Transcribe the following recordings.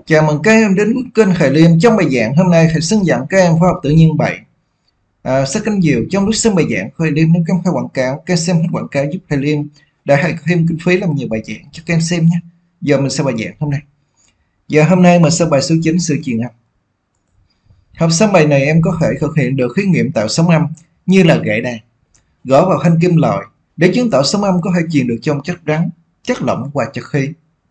Chào mừng các em đến với kênh Khải Liêm. Trong bài giảng hôm nay, thầy xin dẫn các em khoa học tự nhiên 7. Sách cánh diều. Trong lúc xem bài giảng, Khải Liêm nếu các em phải quảng cáo, các em xem hết quảng cáo giúp Khải Liêm đã hãy thêm kinh phí làm nhiều bài giảng cho các em xem nhé. Giờ mình xem bài giảng hôm nay. Hôm nay mình xem bài số 9, sự truyền âm. Học xong bài này em có thể thực hiện được thí nghiệm tạo sóng âm như là gãy đàn, gõ vào thanh kim loại để chứng tỏ sóng âm có thể truyền được trong chất rắn, chất lỏng và chất khí.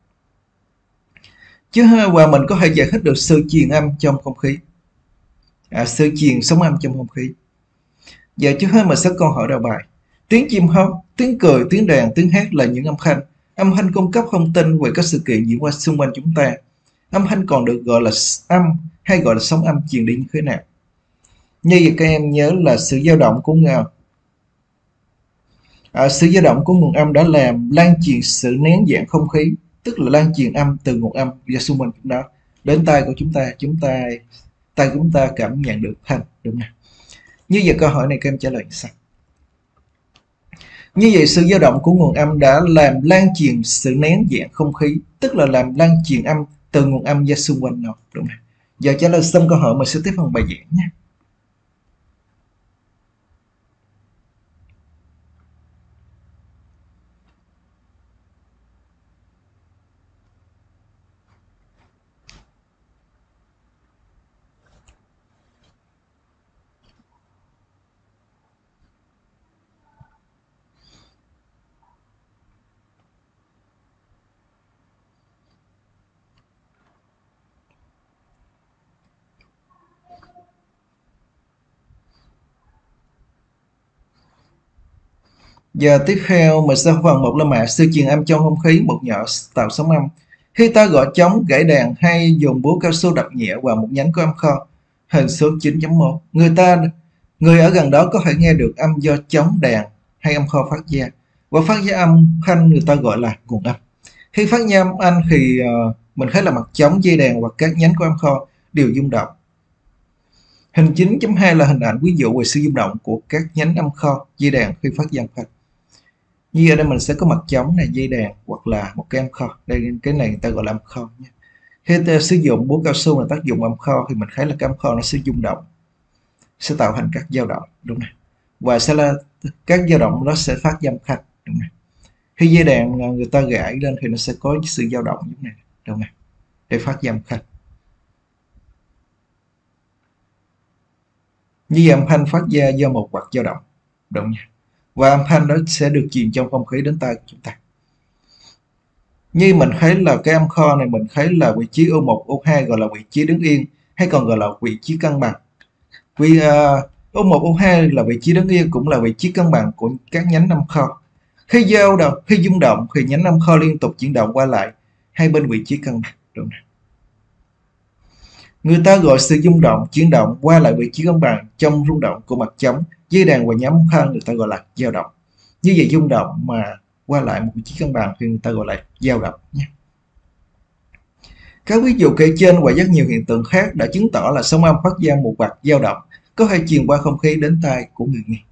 Và mình có thể giải thích được sự truyền âm trong không khí, sự truyền sóng âm trong không khí. Giờ trước hết mình sẽ câu hỏi đầu bài. Tiếng chim hót, tiếng cười, tiếng đàn, tiếng hát là những âm thanh cung cấp thông tin về các sự kiện diễn ra xung quanh chúng ta. Âm thanh còn được gọi là âm hay gọi là sóng âm truyền đi như thế nào? Như vậy các em nhớ là sự dao động của nguồn âm đã làm lan truyền sự nén dạng không khí, tức là lan truyền âm từ nguồn âm ra xung quanh chúng đó đến tai của tai của chúng ta cảm nhận được thanh, đúng không? Như vậy câu hỏi này các em trả lời sao? Như vậy sự dao động của nguồn âm đã làm lan truyền sự nén dạng không khí, tức là làm lan truyền âm từ nguồn âm ra xung quanh nó, đúng không? Giờ trả lời xong câu hỏi mình sẽ tiếp phần bài giảng nhé. Giờ tiếp theo mình sẽ phần một là mã sự truyền âm trong không khí, một nhỏ tạo sóng âm. Khi ta gõ trống, gãy đàn hay dùng búa cao su đập nhẹ vào một nhánh của âm kho, hình số 9.1, người ở gần đó có thể nghe được âm do trống, đàn hay âm kho phát ra, và phát ra âm thanh người ta gọi là nguồn âm. Khi phát ra âm thanh thì mình thấy là mặt trống, dây đàn và các nhánh của âm kho đều rung động. Hình 9.2 là hình ảnh ví dụ về sự rung động của các nhánh âm kho, dây đàn khi phát ra âm thanh. Như ở đây mình sẽ có mặt trống này, dây đàn hoặc là một cái âm kho. Đây, cái này người ta gọi là âm kho nhé. Khi ta sử dụng búa cao su là tác dụng âm kho thì mình thấy là cái âm kho nó sẽ rung động, sẽ tạo thành các dao động, đúng này, và sẽ là các dao động nó sẽ phát ra âm thanh, đúng này. Khi dây đàn người ta gãy lên thì nó sẽ có sự dao động như này, đúng này, để phát ra âm thanh. Như âm thanh phát ra do một vật dao động, đúng nha. Và âm thanh đó sẽ được truyền trong không khí đến tai của chúng ta. Như mình thấy là cái âm kho này, mình thấy là vị trí O1, O2 gọi là vị trí đứng yên, hay còn gọi là vị trí cân bằng. Vì O1, O2 là vị trí đứng yên, cũng là vị trí cân bằng của các nhánh âm kho. Khi rung động thì nhánh âm kho liên tục chuyển động qua lại hai bên vị trí cân bằng, đúng không? Người ta gọi sự rung động, chuyển động qua lại vị trí cân bằng trong rung động của mặt trống, dây đàn và nhánh âm kho người ta gọi là dao động. Như vậy rung động mà qua lại một vị trí cân bằng thì người ta gọi là dao động nhé. Các ví dụ kể trên và rất nhiều hiện tượng khác đã chứng tỏ là sóng âm phát ra một vật dao động có thể truyền qua không khí đến tai của người nghe.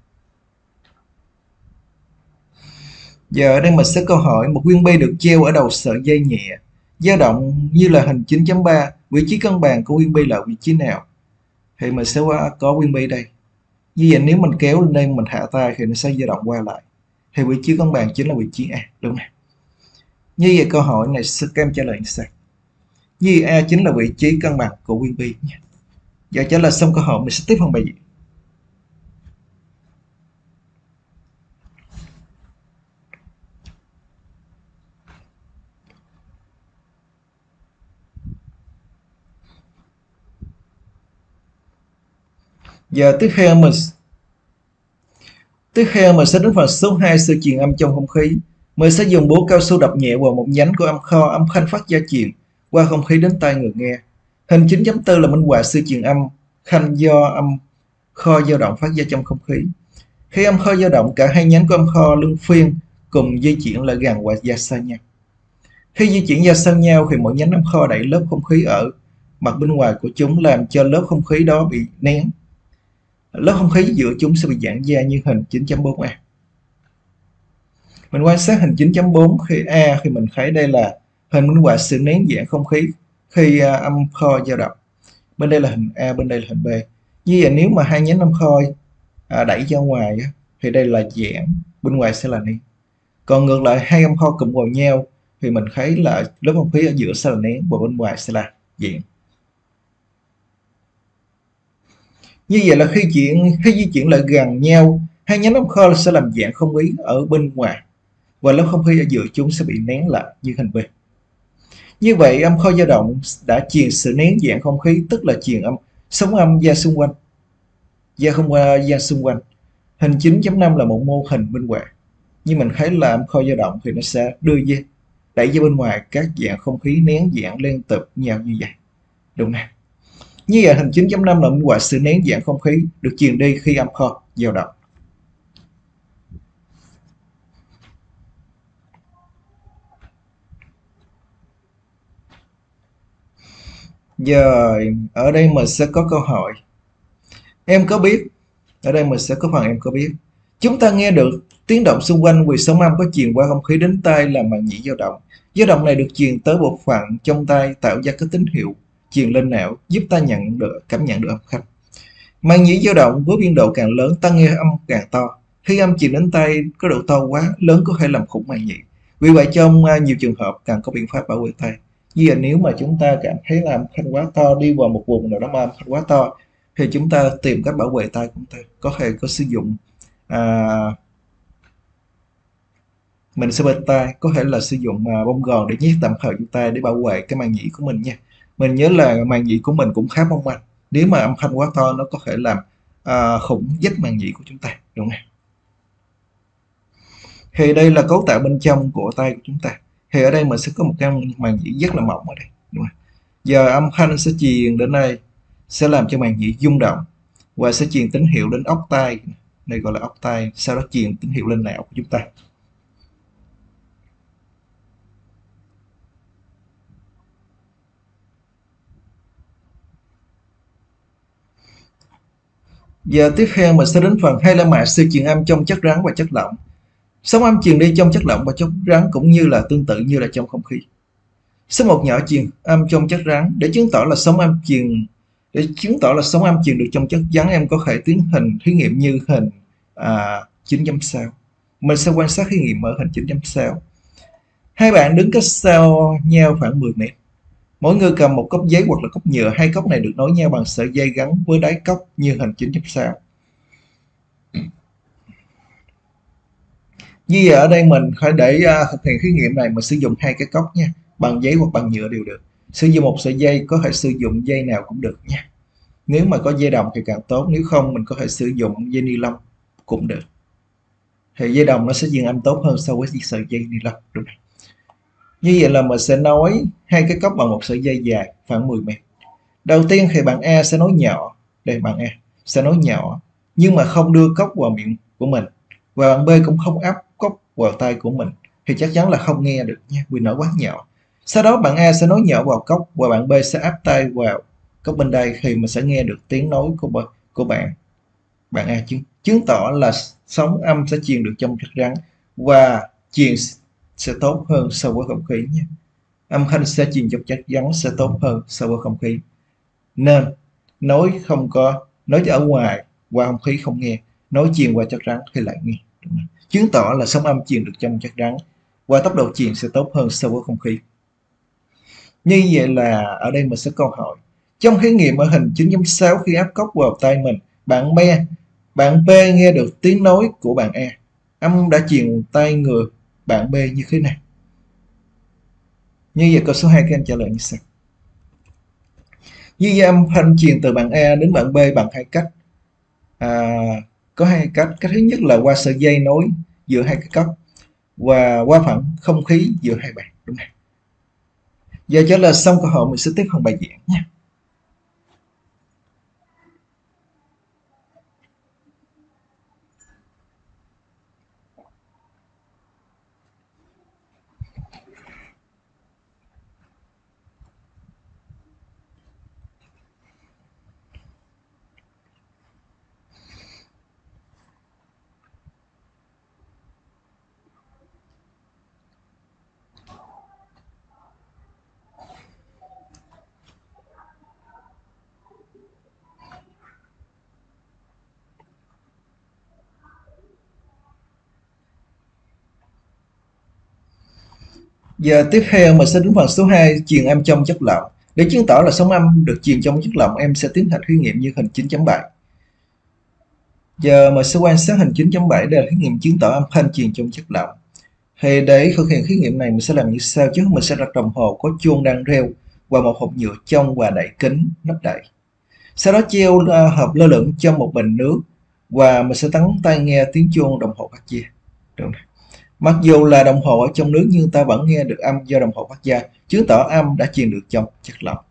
Giờ ở đây mình sẽ câu hỏi, một viên bi được treo ở đầu sợi dây nhẹ, dao động như là hình 9.3, vị trí cân bằng của viên bi là vị trí nào? Thì mình sẽ có viên bi đây. Như vậy nếu mình kéo lên đây, mình hạ tay thì nó sẽ dao động qua lại. Thì vị trí cân bằng chính là vị trí A, đúng không? Như vậy câu hỏi này các em trả lời như sau. Như vậy A chính là vị trí cân bằng của viên bi nha. Giờ trả lời xong câu hỏi mình sẽ tiếp phần bài diễn. Giờ tiếp theo mình sẽ đến phần số 2, sự truyền âm trong không khí. Mình sẽ dùng búa cao su đập nhẹ vào một nhánh của âm kho, âm thanh phát ra truyền qua không khí đến tai người nghe. Hình 9.4 là minh họa sự truyền âm thanh do âm kho dao động phát ra trong không khí. Khi âm kho dao động, cả hai nhánh của âm kho luân phiên cùng di chuyển lại gần và ra xa nhau. Khi di chuyển ra xa nhau thì mỗi nhánh âm kho đẩy lớp không khí ở mặt bên ngoài của chúng, làm cho lớp không khí đó bị nén. Lớp không khí giữa chúng sẽ bị giãn ra như hình 9.4A. Mình quan sát hình 9.4 khi A thì mình thấy đây là hình minh họa sự nén giãn không khí khi âm kho dao động. Bên đây là hình A, bên đây là hình B. Như vậy nếu mà hai nhánh âm kho đẩy ra ngoài á, thì đây là giãn, bên ngoài sẽ là nén. Còn ngược lại hai âm kho cụm vào nhau thì mình thấy là lớp không khí ở giữa sẽ là nén và bên ngoài sẽ là giãn. Như vậy là khi di chuyển lại gần nhau, hai nhánh âm kho sẽ làm giãn không khí ở bên ngoài và lớp không khí ở giữa chúng sẽ bị nén lại như hình B. Như vậy âm kho dao động đã truyền sự nén giãn không khí, tức là truyền sóng âm ra xung quanh, ra xung quanh. Hình 9.5 là một mô hình minh họa. Nhưng mình thấy là âm kho dao động thì nó sẽ đẩy ra bên ngoài các dạng không khí nén giãn liên tục nhau như vậy. Đúng nè. Như vậy hình 9.5 là minh họa sự nén giãn không khí được truyền đi khi âm kho dao động. Giờ ở đây mình sẽ có câu hỏi. Em có biết, ở đây mình sẽ có phần em có biết. Chúng ta nghe được tiếng động xung quanh vì sóng âm có truyền qua không khí đến tai là màng nhĩ dao động. Dao động này được truyền tới bộ phận trong tai tạo ra các tín hiệu truyền lên não giúp ta cảm nhận được âm thanh. Màng nhĩ dao động với biên độ càng lớn ta nghe âm càng to. Khi âm truyền đến tai có độ to quá lớn có thể làm khủng màng nhĩ. Vì vậy trong nhiều trường hợp cần có biện pháp bảo vệ tai. Như là nếu mà chúng ta cảm thấy là âm thanh quá to đi vào một vùng nào đó mà âm thanh quá to thì chúng ta tìm cách bảo vệ tai của chúng ta. Có thể có sử dụng mình sẽ bịt tai, có thể là sử dụng bông gòn để nhét tạm thời vô tai để bảo vệ cái màng nhĩ của mình nha. Mình nhớ là màng nhĩ của mình cũng khá mong manh, nếu mà âm thanh quá to nó có thể làm khủng rách màng nhĩ của chúng ta, đúng không? Thì đây là cấu tạo bên trong của tai của chúng ta. Thì ở đây mình sẽ có một cái màng nhĩ rất là mỏng ở đây, đúng không? Giờ âm thanh sẽ truyền đến đây, sẽ làm cho màng nhĩ rung động và sẽ truyền tín hiệu đến ốc tai, đây gọi là ốc tai, sau đó truyền tín hiệu lên não của chúng ta. Giờ tiếp theo mình sẽ đến phần hay là mạ siêu truyền âm trong chất rắn và chất lỏng. Sóng âm truyền đi trong chất lỏng và chất rắn cũng như là tương tự như là trong không khí. Số một nhỏ truyền âm trong chất rắn để chứng tỏ là sóng âm truyền được trong chất rắn, em có thể tiến hành thí nghiệm như hình 9.6. Mình sẽ quan sát thí nghiệm ở hình 9.6. Hai bạn đứng cách xa nhau khoảng 10 mét. Mỗi người cầm một cốc giấy hoặc là cốc nhựa. Hai cốc này được nối nhau bằng sợi dây gắn với đáy cốc như hình 9.6. Như vậy ở đây mình phải để thực hiện thí nghiệm này, mình sử dụng hai cái cốc nha, bằng giấy hoặc bằng nhựa đều được. Sử dụng một sợi dây, có thể sử dụng dây nào cũng được nha. Nếu mà có dây đồng thì càng tốt, nếu không mình có thể sử dụng dây ni lông cũng được. Thì dây đồng nó sẽ truyền âm tốt hơn so với sợi dây ni lông, đúng không? Như vậy là mình sẽ nối hai cái cốc bằng một sợi dây dài khoảng 10 mét. Đầu tiên thì bạn A sẽ nối nhỏ, đây bạn A sẽ nối nhỏ nhưng mà không đưa cốc vào miệng của mình, và bạn B cũng không áp cốc vào tay của mình, thì chắc chắn là không nghe được nha, vì nó quá nhỏ. Sau đó bạn A sẽ nối nhỏ vào cốc và bạn B sẽ áp tay vào cốc bên đây, thì mình sẽ nghe được tiếng nói của bạn A, chứng tỏ là sóng âm sẽ truyền được trong chất rắn và truyền sẽ tốt hơn so với không khí nhé. Âm thanh sẽ truyền trong chất rắn sẽ tốt hơn so với không khí, nên nói ở ngoài qua không khí không nghe, nói truyền qua chất rắn thì lại nghe, chứng tỏ là sóng âm truyền được trong chất rắn và tốc độ truyền sẽ tốt hơn so với không khí. Như vậy là ở đây mình sẽ câu hỏi, trong thí nghiệm ở hình 9.6 khi áp cốc vào tay mình, bạn B nghe được tiếng nói của bạn A, âm đã truyền tay người bạn B như thế này. Như vậy câu số 2 các em trả lời như sau. Như vậy âm thanh truyền từ bạn A đến bạn B bằng hai cách. À, có hai cách. Cách thứ nhất là qua sợi dây nối giữa hai cái cốc và qua phẳng không khí giữa hai bạn, đúng không? Giờ trở lại xong câu hỏi, mình sẽ tiếp phần bài giảng nhé. Giờ tiếp theo mình sẽ đến phần số 2, truyền âm trong chất lỏng. Để chứng tỏ là sóng âm được truyền trong chất lỏng, em sẽ tiến hành thí nghiệm như hình 9.7. Giờ mình sẽ quan sát hình 9.7 để thí nghiệm chứng tỏ âm thanh truyền trong chất lỏng. Thì để thực hiện thí nghiệm này mình sẽ làm như sau. Trước mình sẽ đặt đồng hồ có chuông đang reo và một hộp nhựa trong và đậy kín nắp đậy. Sau đó treo hộp lơ lửng trong một bình nước và mình sẽ gắn tai nghe tiếng chuông đồng hồ phát ra. Mặc dù là đồng hồ ở trong nước nhưng ta vẫn nghe được âm do đồng hồ phát ra, chứng tỏ âm đã truyền được trong chất lỏng.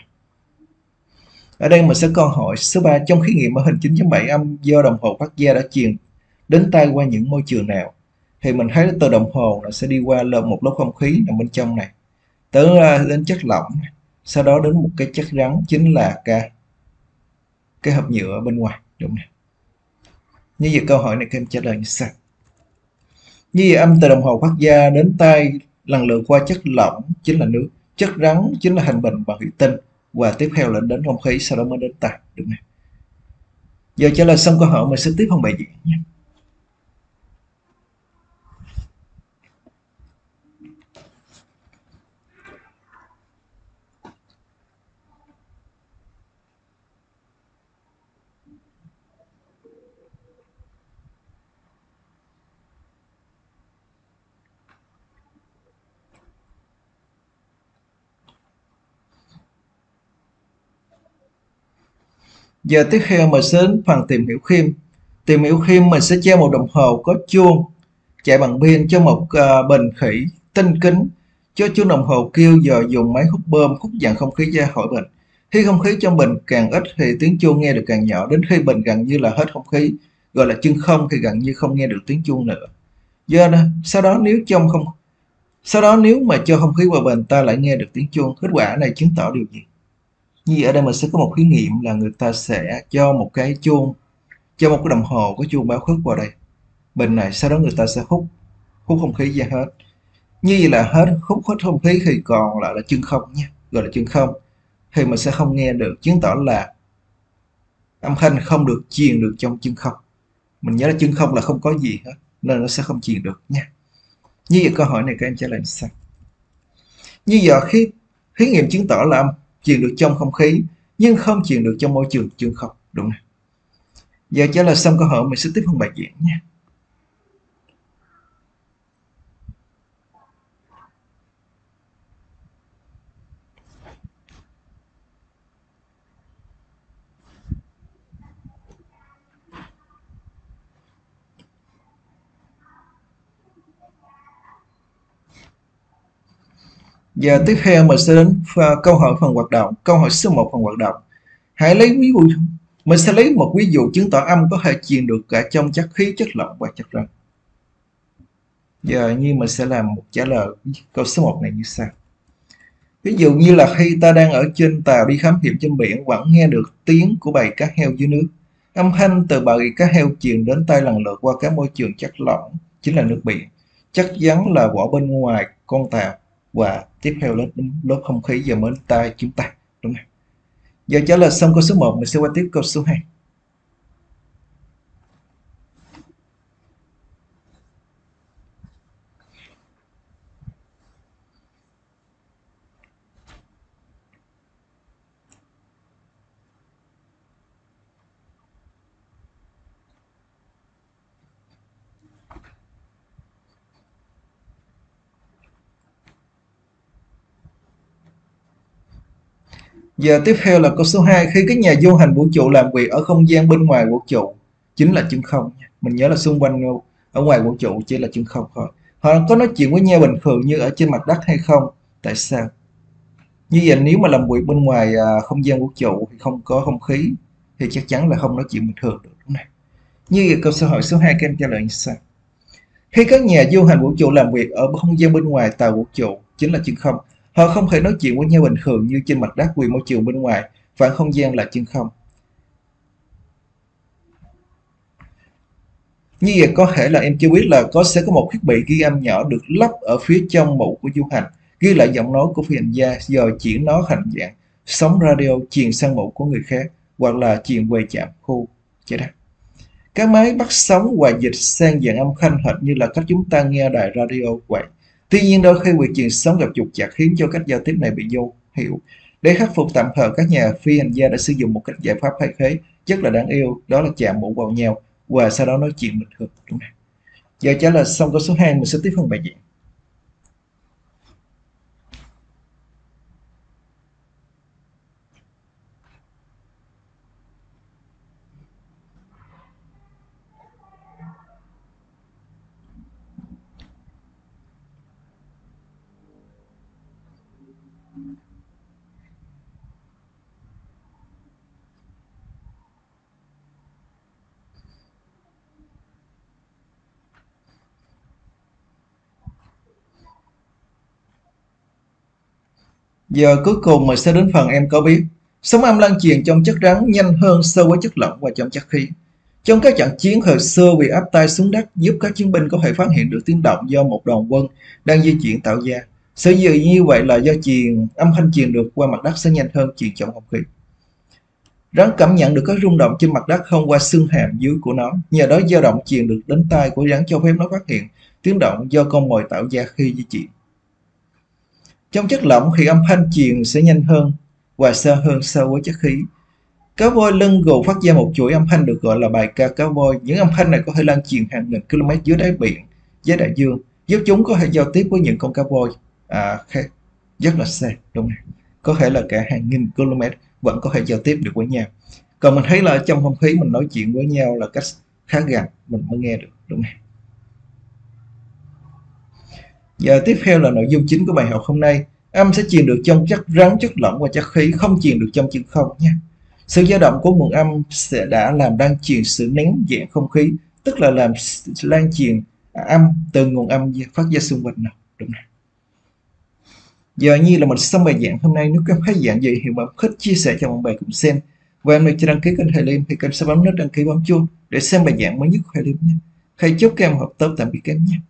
Ở đây mình sẽ câu hỏi số 3, trong thí nghiệm ở hình 9.7 âm do đồng hồ phát ra đã truyền đến tai qua những môi trường nào? Thì mình thấy từ đồng hồ nó sẽ đi qua một lớp không khí nằm bên trong này, tới đến chất lỏng, sau đó đến một cái chất rắn chính là cái hộp nhựa ở bên ngoài. Đúng này. Như vậy câu hỏi này các em trả lời như sau. Như vậy âm từ đồng hồ phát ra đến tai lần lượt qua chất lỏng chính là nước, chất rắn chính là thành bình bằng thủy tinh, và tiếp theo là đến không khí, sau đó mới đến tai. Đúng này. Giờ trả lời xong câu hỏi mình sẽ tiếp phần bài diễn nhé. Giờ tiếp theo mình sẽ đến phần tìm hiểu thêm. Tìm hiểu thêm mình sẽ treo một đồng hồ có chuông chạy bằng pin cho một bình thủy tinh kính. Cho chuông đồng hồ kêu giờ dùng máy hút bơm hút dàn không khí ra khỏi bình. Khi không khí trong bình càng ít thì tiếng chuông nghe được càng nhỏ, đến khi bình gần như là hết không khí, gọi là chân không, thì gần như không nghe được tiếng chuông nữa. Sau đó nếu mà cho không khí vào bình, ta lại nghe được tiếng chuông. Kết quả này chứng tỏ điều gì? Như ở đây mình sẽ có một thí nghiệm là người ta sẽ cho một cái đồng hồ có chuông báo thức vào đây bình này, sau đó người ta sẽ hút không khí ra hết. Như vậy là hút hết không khí thì còn lại là chân không nhé, gọi là chân không, thì mình sẽ không nghe được, chứng tỏ là âm thanh không được truyền được trong chân không. Mình nhớ là chân không là không có gì hết nên nó sẽ không truyền được nha. Như vậy câu hỏi này các em trả lời sao? Như vậy khi thí nghiệm chứng tỏ là âm truyền được trong không khí nhưng không truyền được trong môi trường chân không. Đúng này. Giờ trả lời xong câu hỏi mình sẽ tiếp phần bài diễn nha. Giờ tiếp theo mình sẽ đến câu hỏi phần hoạt động. Câu hỏi số 1 phần hoạt động. Hãy lấy ví dụ, mình sẽ lấy một ví dụ chứng tỏ âm có thể truyền được cả trong chất khí, chất lỏng và chất rắn. Giờ như mình sẽ làm một trả lời câu số 1 này như sau. Ví dụ như là khi ta đang ở trên tàu đi khám nghiệm trên biển, vẫn nghe được tiếng của bầy cá heo dưới nước. Âm thanh từ bầy cá heo truyền đến tai lần lượt qua các môi trường chất lỏng chính là nước biển, chất rắn là vỏ bên ngoài con tàu, và tiếp theo là lớp không khí giờ mới đến tai chúng ta. Đúng không? Giờ trả lời xong câu số 1 mình sẽ qua tiếp câu số 2. Giờ tiếp theo là câu số 2. Khi các nhà du hành vũ trụ làm việc ở không gian bên ngoài vũ trụ chính là chân không. Mình nhớ là xung quanh ở ngoài vũ trụ chỉ là chân không thôi. Họ có nói chuyện với nhau bình thường như ở trên mặt đất hay không? Tại sao? Như vậy nếu mà làm việc bên ngoài không gian vũ trụ thì không có không khí thì chắc chắn là không nói chuyện bình thường được, đúng không? Như vậy câu hỏi số 2 các em trả lời như sau. Khi các nhà du hành vũ trụ làm việc ở không gian bên ngoài tàu vũ trụ chính là chân không. Họ không thể nói chuyện với nhau bình thường như trên mặt đất vì môi trường bên ngoài và không gian là chân không. Như vậy có thể là em chưa biết là sẽ có một thiết bị ghi âm nhỏ được lắp ở phía trong mũ của du hành, ghi lại giọng nói của phi hành gia rồi chuyển nó thành dạng sóng radio truyền sang mũ của người khác, hoặc là truyền về trạm khu trái đất. Các máy bắt sóng và dịch sang dạng âm thanh hệt như là cách chúng ta nghe đài radio vậy. Tuy nhiên đôi khi việc truyền sóng gặp trục trặc khiến cho cách giao tiếp này bị vô hiệu. Để khắc phục tạm thời, các nhà phi hành gia đã sử dụng một cách giải pháp thay thế rất là đáng yêu, đó là chạm mũi vào nhau và sau đó nói chuyện bình thường. Đúng không? Giờ trả lời xong câu số 2, mình sẽ tiếp phần bài giảng. Giờ cuối cùng mình sẽ đến phần em có biết. Sóng âm lan truyền trong chất rắn nhanh hơn so với chất lỏng và trong chất khí. Trong các trận chiến hồi xưa, việc áp tay xuống đất giúp các chiến binh có thể phát hiện được tiếng động do một đoàn quân đang di chuyển tạo ra. Sở dĩ như vậy là do âm thanh truyền được qua mặt đất sẽ nhanh hơn truyền trong không khí. Rắn cảm nhận được các rung động trên mặt đất không qua xương hàm dưới của nó, nhờ đó dao động truyền được đến tai của rắn cho phép nó phát hiện tiếng động do con mồi tạo ra khi di chuyển. Trong chất lỏng thì âm thanh truyền sẽ nhanh hơn và xa hơn so với chất khí. Cá voi lưng gù phát ra một chuỗi âm thanh được gọi là bài ca cá voi. Những âm thanh này có thể lan truyền hàng nghìn km dưới đáy biển, dưới đại dương, giúp chúng có thể giao tiếp với những con cá voi khác rất là xa, đúng không? Có thể là cả hàng nghìn km vẫn có thể giao tiếp được với nhau. Còn mình thấy là trong không khí mình nói chuyện với nhau là cách khá gần mình mới nghe được, đúng không? Giờ tiếp theo là nội dung chính của bài học hôm nay. Âm sẽ truyền được trong chất rắn, chất lỏng và chất khí, không truyền được trong chân không nha. Sự dao động của nguồn âm sẽ đã làm lan truyền sự nén dạng không khí, tức là làm lan truyền âm từ nguồn âm phát ra xung quanh nào, đúng không? Giờ như là mình xong bài giảng hôm nay. Nếu các thấy giảng gì thì bạn thích chia sẻ cho mọi người cùng xem. Và em này chưa đăng ký kênh Thầy Liêm thì kênh sẽ bấm nút đăng ký bấm chuông để xem bài giảng mới nhất của Thầy Liêm nhé. Thầy chúc các em học tốt, tạm biệt các em nhé.